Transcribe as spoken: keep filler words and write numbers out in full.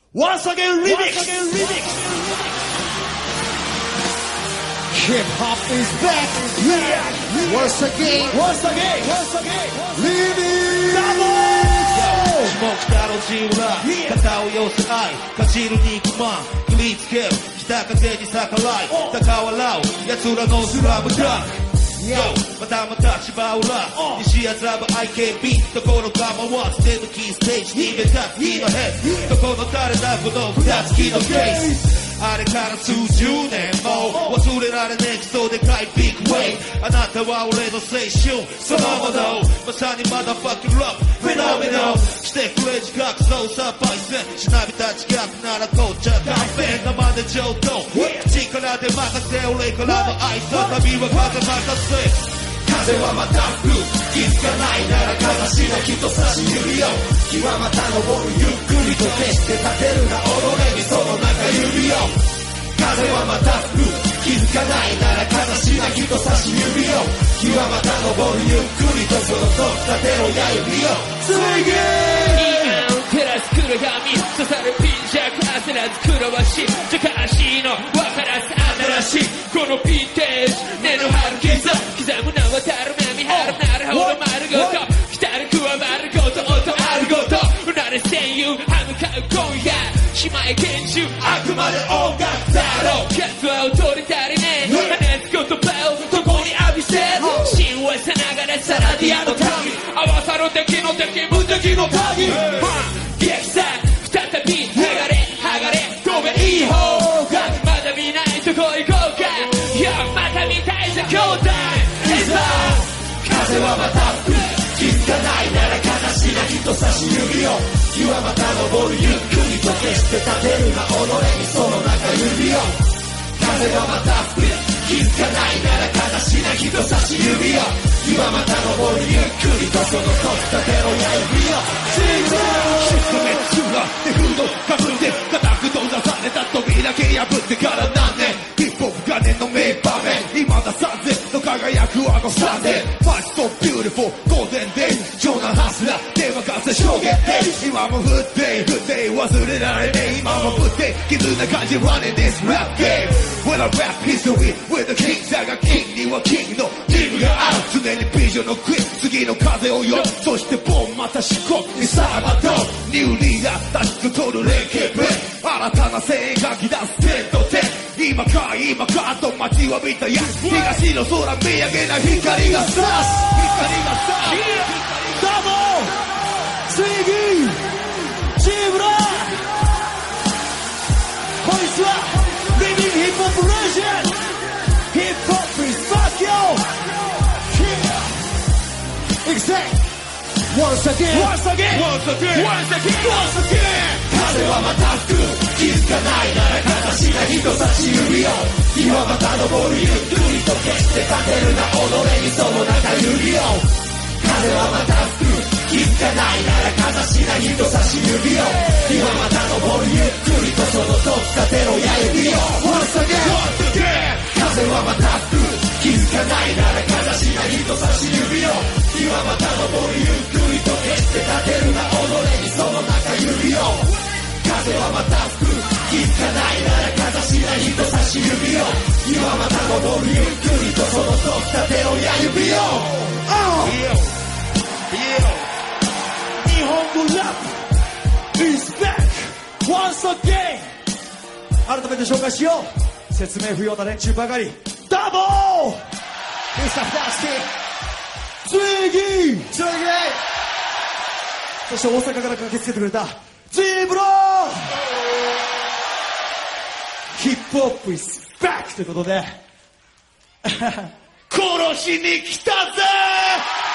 Once again remix. Hip hop is back. Yeah. Once again. Once again. Once again. Remix. Double. Smoke だろジムラ肩を寄せ合いかじる肉まん食いつける北風に逆らい高笑う奴らのスラムダンクYo, またまた芝浦西麻布 アイケービー どこのか回すデブキーステージに目立つキーのヘッどこの誰だこの二つキーのケースあれから数十年も忘れられねえクソでかいビッグウェイあなたは俺の青春そのものまさにまだファッキンラップフェノメノしてくれ自覚操作パイセンしなびた近くなら紅茶カフェ生で上等口からで任せ俺からの愛想旅は風任せ風はまた吹く気づかないならかざしな人差し指を日はまた昇るゆっくりと決して立てるな踊れにその中指を風はまた吹く気づかないならかざしな人差し指を日はまた昇るゆっくりとその立てろ親指をついげー照らす黒闇刺さるピンジャック焦らず黒橋高橋の分からず新しいこのヴィンテージ根の張る刻刻む名はたるめ見張るなるほど丸ごと来たるくは丸ごと音あるごとうなれ戦友歯向かう今夜姉妹拳銃あくまで音楽だろうケツは劣り足りねえ放つ言葉をどこに浴びせ神話さながらサラディアの神合わさる敵の敵無敵の鍵激さ再び剥がれ剥がれごめんいい方がまだ見ないとこ行こうかいやまた見たいぜ兄弟いざ風はまた吹く気づかないならかざしな人差し指を日はまた昇るゆっくりと決して立てるな己にその中指を風はまた吹く気づかないならかざしな人差し指を日はまた昇るゆっくりとその立てろ親指をシステメツラでフードかぶって固く閉ざされた扉け破ってから何年ヒップホップ金の名場面未ださんぜんの輝くあのサンデーマジとビューティフォーゴールデンデイ情なハスラー電話かせ証言で今も振って振って忘れられねえ今も振って絆感じ running this rap game When I rap history with the king だがキングにはキングのリムがある常にビジョンのクイッ次の風をよそしてボンまた四国にサーバードニューリーダー立ちと取る連携プレイ新たな声援がき出す点と点今か今かと待ちわびたや東の空見上げな光が差す光が差すどうも次ジブラこいつはリビングヒップホップレジェンドヒップホップ is fuck yo exact once again once again Once again once again once again 風はまた吹く気づかないならかざしな人差し指を日はまた昇るゆっくりと決して立てるな己にその中指を風はまた吹く気づかないならかざしな人差し指を日はまた昇るゆっくりとその立てろ親指を Once again 風はまた吹く気づかないならかざしな人差し指を日はまた昇るゆっくりと決して立てるな己にその中指を風はまた吹く気づかないならかざしな人差し指を日はまた昇るゆっくりとその立てろ親指を、oh! 日本語ラップ is back once again 改めて紹介しよう説明不要な連中ばかりダボーミスターフラスティツイギーツイギーそして大阪から駆けつけてくれたジブローヒップホップ is back ということで殺しに来たぜ